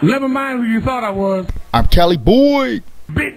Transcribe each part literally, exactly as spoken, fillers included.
Never mind who you thought I was. I'm Cali Boy. Bitch.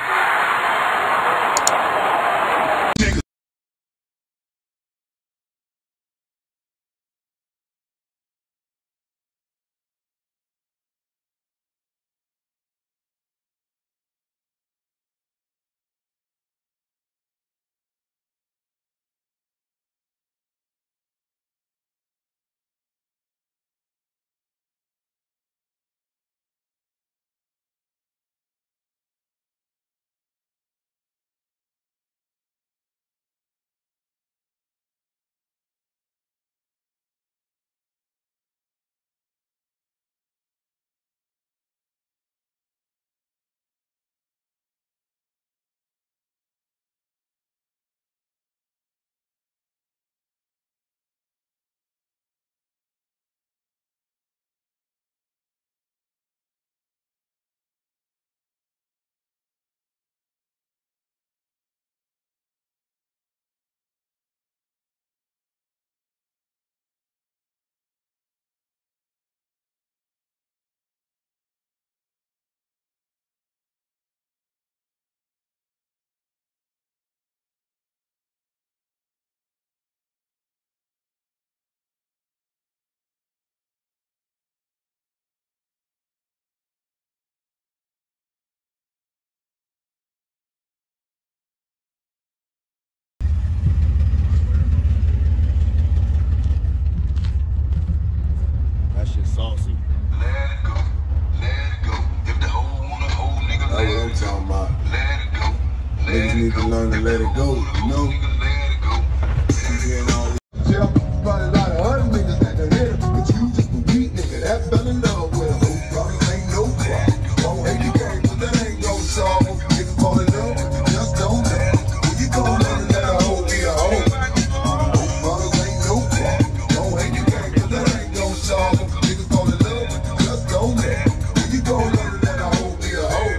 Saucy. Let it go, let it go. If the hoe want a hoe, nigga, let it go. That's what I'm talking about. Let it go, let Niggas it need go. to learn to let it go, you know? Nigga, let it go. You hearing all this? Yeah, probably a lot of other niggas that done hit him, but you just a weak nigga that fell in love with him. Who probably ain't no problem. Won't hate the game, but that ain't no solve. Niggas fall in love, but you just don't know. When you gon' learn that a hoe be a hoe. Who probably ain't no problem. Won't hate the game, but that ain't no solve. Niggas fall in love, but you just don't know. When you gon' learn that a hoe be a hoe.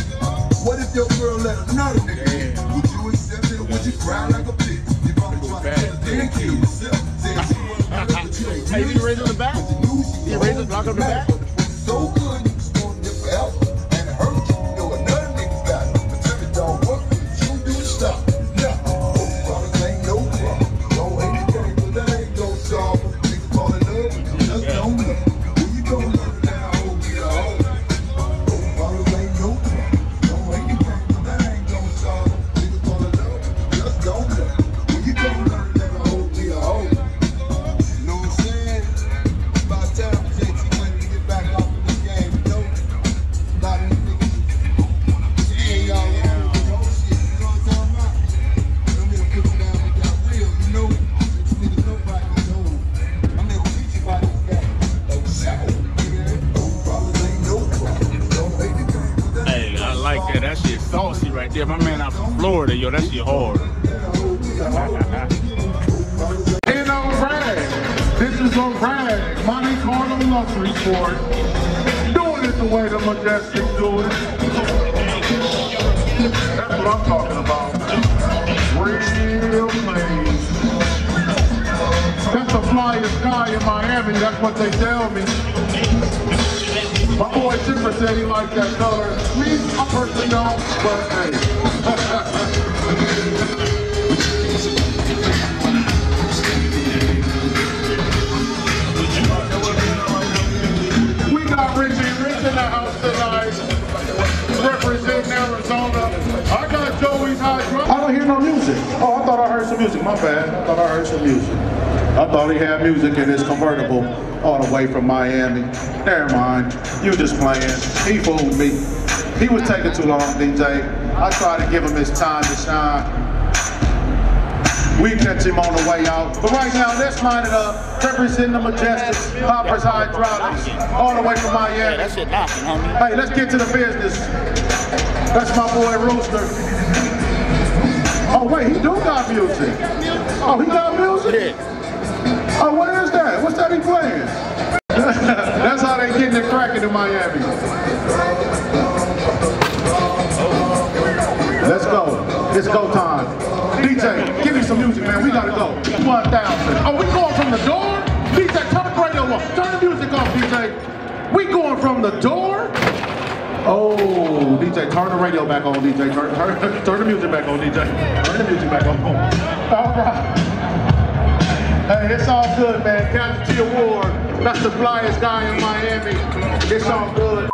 What if your girl let another nigga in? Would you accept it or would you cry like a bitch? You probably try to kill it and kill yourself. Say she wanna know, but you ain't Hey, did you raise it in the back? Did you raise it, lock up the back? So good, you just want it forever. And it hurt you, you know another nigga got it. But if it don't work, you do stop. Yeah, those problems ain't no problem. Don't hate the game, but that ain't no solve. Niggas fall in love, but you just don't know. When you gon' learn that I hoe be a hoe. Those problems ain't no problem. Don't hate the game, but that ain't no solve. Niggas fall in love, but you just don't know. When you gon' learn that I hoe be a hoe. You know what I'm saying? About time J T went to get back off of this game, you know? A lot of these niggas, hey, y'all, y'all shit, you know what I'm talking about? Them niggas put you down and got real, you know? These niggas know about this hole. I'm gonna teach you about this guy. Oh, so, nigga, no problems ain't no problem. Don't hate the game, but that Hey, I like that. That shit saucy right there. My man out from Florida, yo, that shit hard. Ain't no rag. This is a rag. Money corner luxury sport. Doing it the way the Majestic do it. That's what I'm talking about. Real plain. That's the flyest guy in Miami. That's what they tell me. My boy Chipper said he liked that color. Me, I personally don't, but hey. We got Richie Rich in the house tonight, representing Arizona. I got Joey's high drum. I don't hear no music. Oh, I thought I heard some music. My bad. I thought I heard some music. I thought he had music in his convertible all the way from Miami. Never mind. You just playing. He fooled me. He was taking too long, D J. I tried to give him his time to shine. We catch him on the way out. But right now, let's line it up. Representing the Majestic, Hoppers Hydraulics, all the way from Miami. That shit knocking, homie. Hey, let's get to the business. That's my boy Rooster. Oh wait, he do got music. Oh, he got music? Yeah. Oh, what is that? What's that he playing? That's how they getting it cracking in Miami. Let's go. It's go time. D J, give me some music, man. We gotta go. one thousand. Oh, we going from the door? D J, turn the radio off. Turn the music off, D J. We going from the door. Oh, D J, turn the radio back on, D J. Turn, turn, turn the music back on, D J. Turn the music back on. All right. Hey, it's all good, man. Casualty Award. That's the flyest guy in Miami. It's all good.